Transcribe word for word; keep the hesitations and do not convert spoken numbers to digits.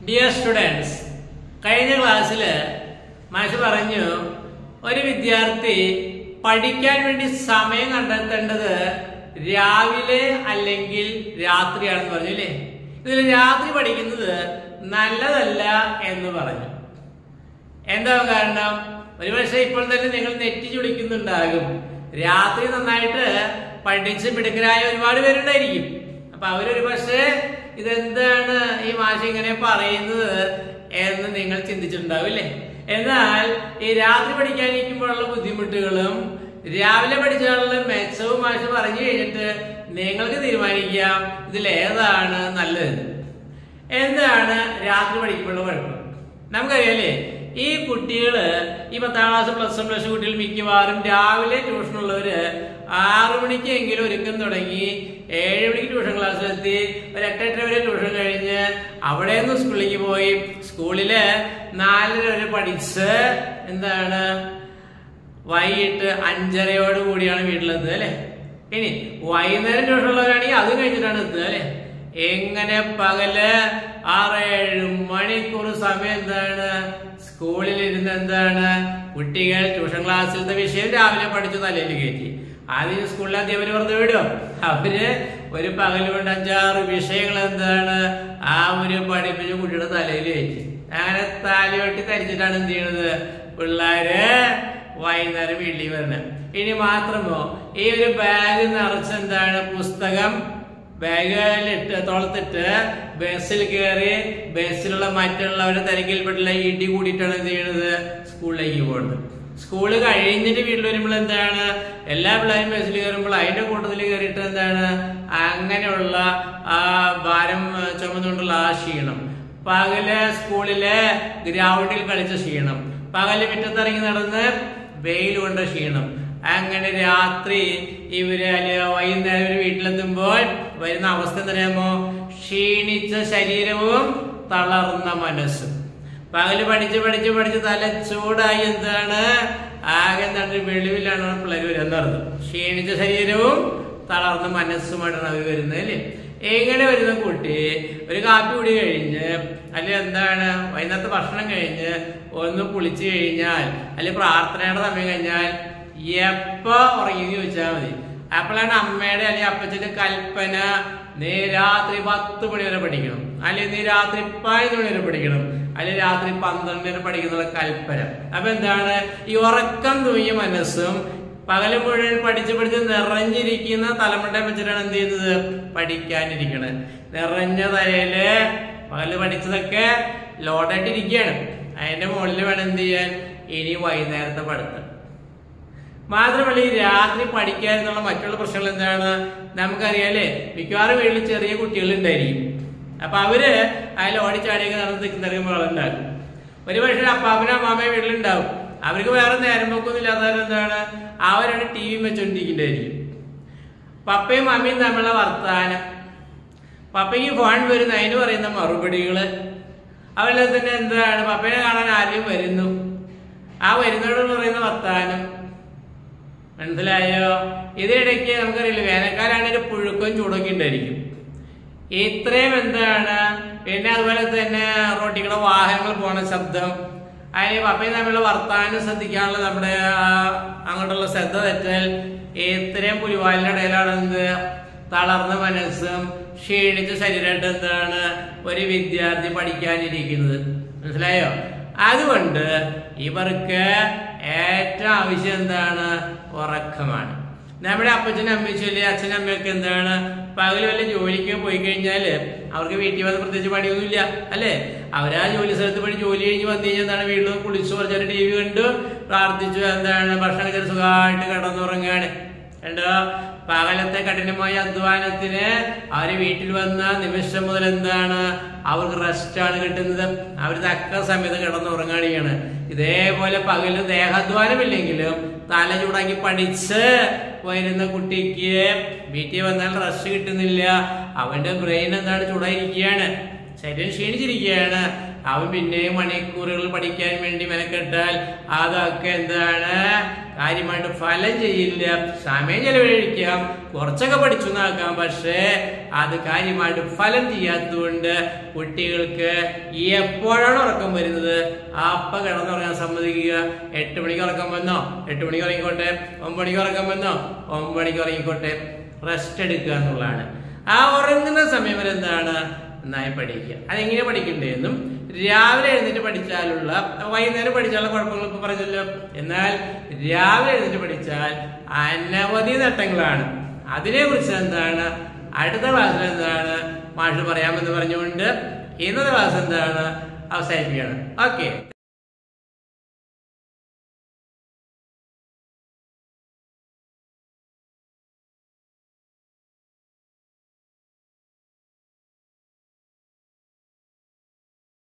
Dear students, കഴിഞ്ഞ ക്ലാസ്സിൽ മാഷ് പറഞ്ഞു ഒരു വിദ്യാർത്ഥി പഠിക്കാൻ വേണ്ടി സമയം കണ്ടെത്തേണ്ടത് രാവിലെ അല്ലെങ്കിൽ രാത്രിയാണെന്ന് പറഞ്ഞു അല്ലേ. ഇതിൽ രാത്രി പഠിക്കുന്നത് നല്ലതല്ല എന്ന് പറഞ്ഞു. എന്താ കാരണം? ഒരുപക്ഷെ ഇപ്പോൾ തന്നെ നിങ്ങൾ നെറ്റി ചുളിക്കുന്നുണ്ടാകും. രാത്രി നന്നായിട്ട് പഠിച്ച് മിടുക്കരായ ഒരുപാട് പേരുണ്ടായിരിക്കും. അപ്പൊ അവരൊരു പക്ഷേ ഇതെന്താണ് ഈ മാഷ് ഇങ്ങനെ പറയുന്നത് എന്ന് നിങ്ങൾ ചിന്തിച്ചിട്ടുണ്ടാവില്ലേ. എന്നാൽ ഈ രാത്രി പഠിക്കാനിരിക്കുമ്പോഴുള്ള ബുദ്ധിമുട്ടുകളും രാവിലെ പഠിച്ചാലുള്ള മെച്ചവും മാഷ് പറഞ്ഞു കഴിഞ്ഞിട്ട് നിങ്ങൾക്ക് തീരുമാനിക്കാം ഇതിലേതാണ് നല്ലത്. എന്താണ് രാത്രി പഠിക്കുമ്പോഴുള്ള കുഴപ്പം? നമുക്കറിയാലേ, ഈ കുട്ടികള് ഈ പത്താം ക്ലാസ് പ്ലസ് വൺ പ്ലസ് കുട്ടികൾ മിക്കവാറും രാവിലെ ട്യൂഷനുള്ളവര് ആറു മണിക്കെങ്കിലും ഒരുക്കം തുടങ്ങി ഏഴ് മണിക്ക് ട്യൂഷൻ ക്ലാസ്സിലെത്തി ഒരു എട്ടെട്ടര വരെ ട്യൂഷൻ കഴിഞ്ഞ് അവിടെ നിന്ന് സ്കൂളിലേക്ക് പോയി സ്കൂളില് നാലര വരെ പഠിച്ച് എന്താണ് വൈകിട്ട് അഞ്ചരയോട് കൂടിയാണ് വീട്ടിലെത്തുക അല്ലെ. ഇനി വൈകുന്നേരം ട്യൂഷൻ ഉള്ളവരാണെങ്കിൽ അത് കഴിഞ്ഞിട്ടാണ് എത്തുക അല്ലെ. എങ്ങനെ പകല് ആറേഴ് മണിക്കൂർ സമയം എന്താണ് സ്കൂളിൽ ഇരുന്ന് എന്താണ് കുട്ടികൾ ട്യൂഷൻ ക്ലാസ്സിലത്തെ വിഷയം രാവിലെ പഠിച്ചു തലയിൽ കയറ്റി. ആദ്യം സ്കൂളിലെ അധ്യാപകർ പറഞ്ഞു വിടും. അവര് ഒരു പകൽ കൊണ്ട് അഞ്ചാറ് വിഷയങ്ങൾ എന്താണ് ആ ഒരു പഠിപ്പിച്ച് കുട്ടിയുടെ തലയിൽ കയറ്റി. അങ്ങനെ തലയൊട്ടി തരിച്ചിട്ടാണ് എന്ത് ചെയ്യണത് പിള്ളേര് വൈകുന്നേരം വീട്ടിൽ വരുന്നത്. ഇനി മാത്രമോ ഈ ഒരു ബാഗ് നിറച്ചെന്താണ് പുസ്തകം ബാഗിലിട്ട് തോളത്തിട്ട് ബസ്സിൽ കയറി ബസ്സിലുള്ള മറ്റുള്ളവരുടെ തിരക്കിൽപ്പെട്ടുള്ള ഇടി കൂടിയിട്ടാണ് എന്ത് ചെയ്യണത് സ്കൂളിലേക്ക് പോകുന്നത്. സ്കൂള് കഴിഞ്ഞിട്ട് വീട്ടിൽ വരുമ്പോൾ എന്താണ് എല്ലാ പിള്ളേരും ബസ്സിൽ കയറുമ്പോൾ അതിന്റെ കൂട്ടത്തിൽ കയറിയിട്ട് എന്താണ് അങ്ങനെയുള്ള ആ ഭാരം ചുമന്നുകൊണ്ടുള്ള ആ ക്ഷീണം, പകല് സ്കൂളിലെ ഗ്രൗണ്ടിൽ കളിച്ച ക്ഷീണം, പകല് മുറ്റത്തിറങ്ങി നടന്ന് വെയിൽ കൊണ്ട ക്ഷീണം, അങ്ങനെ രാത്രി ഇവര് അല്ലെ വൈകുന്നേരം ഇവര് വീട്ടിലെത്തുമ്പോൾ വരുന്ന അവസ്ഥ എന്തറിയാമോ? ക്ഷീണിച്ച ശരീരവും തളർന്ന മനസ്സും. പകല് പഠിച്ച് പഠിച്ച് പഠിച്ച് തല ചൂടായി എന്താണ് ആകെ എന്താണ് വെളിവിലാണ് പിള്ളേർ വരുന്നത്. ക്ഷീണിച്ച ശരീരവും തളർന്ന മനസ്സുമായിട്ടാണ് അവർ വരുന്നത് അല്ലേ. എങ്ങനെ വരുന്ന കുട്ടി ഒരു കാപ്പി കുടി കഴിഞ്ഞ് അല്ലെ എന്താണ് വൈകുന്നേരത്തെ ഭക്ഷണം കഴിഞ്ഞ് ഒന്ന് കുളിച്ചു കഴിഞ്ഞാൽ അല്ലെ പ്രാർത്ഥനയുടെ സമയം കഴിഞ്ഞാൽ എപ്പോ ഉറങ്ങി ചോദിച്ചാൽ മതി. അപ്പോഴാണ് അമ്മയുടെ അല്ലെങ്കിൽ അപ്പച്ചന്റെ കൽപ്പന നീ രാത്രി പത്ത് മണി വരെ പഠിക്കണം, അല്ലെങ്കിൽ നീ രാത്രി പതിനൊന്ന് മണി വരെ പഠിക്കണം, അല്ലെങ്കിൽ രാത്രി പന്ത്രണ്ട് വരെ പഠിക്കുന്ന കൽപ്പന. അപ്പൊ എന്താണ് ഈ ഉറക്കം തൂങ്ങിയ മനസ്സും പകല് മുഴുവൻ പഠിച്ച് പഠിച്ച് നിറഞ്ഞിരിക്കുന്ന തലമുറയെ വെച്ചിട്ടാണ് എന്ത് ചെയ്യുന്നത് പഠിക്കാനിരിക്കണത്. നിറഞ്ഞ തലയില് പകല് പഠിച്ചതൊക്കെ ലോഡായിട്ടിരിക്കുകയാണ്. അതിന്റെ മുകളിൽ വേണം എന്ത് ചെയ്യാൻ ഇനി വൈകുന്നേരത്തെ പഠിത്തം. മാത്രമല്ല ഈ രാത്രി പഠിക്കാനുള്ള മറ്റുള്ള പ്രശ്നങ്ങൾ എന്താണ് നമുക്കറിയാലേ. മിക്കവാറും വീട്ടിൽ ചെറിയ കുട്ടികൾ ഉണ്ടായിരിക്കും. അപ്പൊ അവര് അതിൽ ഓടിച്ചാടിയൊക്കെ നടന്ന് നിൽക്കുന്നവർക്ക് വളർന്നുണ്ടാകും. ഒരു പക്ഷേ അപ്പാപ്പനും അമ്മാമ്മയും വീട്ടിലുണ്ടാവും. അവർക്ക് വേറെ നേരം പോക്കൊന്നും ഇല്ലാത്തവർ എന്താണ് അവരാണ് ടി വി വെച്ചോണ്ടിരിക്കുന്നതായിരിക്കും. പപ്പയും മമ്മിയും തമ്മിലുള്ള വർത്താനം, പപ്പയ്ക്ക് ഫോൺ വരുന്ന അതിന് പറയുന്ന മറുപടികള്, അവരുടെ തന്നെ എന്താണ് പപ്പയെ കാണാൻ ആദ്യം വരുന്നു, ആ വരുന്നവരോട് പറയുന്ന വർത്താനം. മനസ്സിലായോ? ഇതിനിടയ്ക്ക് നമുക്കറിയില്ല വേനൽക്കാലാണെങ്കിൽ പുഴുക്കവും ചൂടൊക്കെ ഉണ്ടായിരിക്കും. ഇത്രയും എന്താണ് പിന്നെ അതുപോലെ തന്നെ റോട്ടിക്കൂടെ വാഹനങ്ങൾ പോണ ശബ്ദം, അതിന് പപ്പയും തമ്മിലുള്ള വർത്താനം ശ്രദ്ധിക്കാനുള്ള നമ്മുടെ അങ്ങോട്ടുള്ള ശ്രദ്ധ തെറ്റൽ, ഇത്രയും പുലിവാലിന്റെ ഇടയിലാണ് എന്ത് തളർന്ന മനസ്സും ക്ഷീണിച്ച ശരീരമായിട്ട് എന്താണ് ഒരു വിദ്യാർത്ഥി പഠിക്കാനിരിക്കുന്നത്. മനസ്സിലായോ? അതുകൊണ്ട് ഇവർക്ക് ഏറ്റവും ആവശ്യം എന്താണ് ഉറക്കമാണ്. നമ്മുടെ അപ്പച്ചനും അമ്മച്ചല്ലേ അച്ഛനും അമ്മയൊക്കെ എന്താണ് പകല് വല്ല ജോലിക്ക് പോയി കഴിഞ്ഞാല് അവർക്ക് വീട്ടിൽ വന്ന് പ്രത്യേകിച്ച് പണിയൊന്നുമില്ല അല്ലെ. അവരാ ജോലി സ്ഥലത്ത് പണി ജോലി കഴിഞ്ഞ് വന്നു കഴിഞ്ഞാൽ എന്താണ് വീട്ടിൽ കുളിച്ചു കുറച്ചൊരു ടി വി കണ്ടു പ്രാർത്ഥിച്ചു എന്താണ് ഭക്ഷണം കയറി സുഖമായിട്ട് കിടന്നുറങ്ങുകയാണ്. കണ്ടോ? പകലത്തെ കഠിനമായ അധ്വാനത്തിന് അവര് വീട്ടിൽ വന്ന നിമിഷം മുതൽ എന്താണ് അവർക്ക് റെസ്റ്റ് ആണ് കിട്ടുന്നത്. അവർ തക്ക സമയത്ത് കിടന്നുറങ്ങുകയാണ്. ഇതേപോലെ പകല് ദേഹാധ്വാനമില്ലെങ്കിലും തല ചൂടാക്കി പഠിച്ച് വരുന്ന കുട്ടിക്ക് വീട്ടിൽ വന്നാൽ റെസ്റ്റ് കിട്ടുന്നില്ല. അവന്റെ ബ്രെയിൻ എന്താണ് ചൂടായിരിക്കുകയാണ്, ശരീരം ക്ഷീണിച്ചിരിക്കുകയാണ്. അവൻ പിന്നെയും മണിക്കൂറുകൾ പഠിക്കാൻ വേണ്ടി മെനക്കെട്ടാൽ അതൊക്കെ എന്താണ് കാര്യമായിട്ട് ഫലം ചെയ്യില്ല. സമയം ചെലവഴിക്കാം, കുറച്ചൊക്കെ പഠിച്ചു നോക്കാം, പക്ഷേ അത് കാര്യമായിട്ട് ഫലം ചെയ്യാത്തത് കൊണ്ട് കുട്ടികൾക്ക് എപ്പോഴാണ് ഉറക്കം വരുന്നത് അപ്പൊ കിടന്നുറങ്ങാൻ സമ്മതിക്കുക. എട്ട് മണിക്ക് ഉറക്കം വന്നോ, എട്ട് മണിക്ക് ഉറങ്ങിക്കോട്ടെ. ഒമ്പത് മണിക്ക് ഉറക്കം വന്നോ, ഒമ്പത് മണിക്ക് ഉറങ്ങിക്കോട്ടെ. റെസ്റ്റ് എടുക്കുക എന്നുള്ളതാണ്. ആ ഉറങ്ങുന്ന സമയം വരെ എന്താണ് നന്നായി പഠിക്കുക. അതെങ്ങനെ പഠിക്കണ്ടേന്നും രാവിലെ എഴുന്നേറ്റ് പഠിച്ചാലുള്ള വൈകുന്നേരം പഠിച്ചാലുള്ള കുഴപ്പങ്ങൾ ഇപ്പൊ പറഞ്ഞല്ലോ. എന്നാൽ രാവിലെ എഴുന്നേറ്റ് പഠിച്ചാൽ അനവധി നേട്ടങ്ങളാണ്. അതിനെ കുറിച്ച് എന്താണ് അടുത്ത ക്ലാസ്സിൽ എന്താണ് മാഷ് പറയാമെന്ന് പറഞ്ഞുകൊണ്ട് ഇന്നത്തെ ക്ലാസ് എന്താണ് അവസാനിപ്പിക്കുകയാണ്. ഓക്കെ.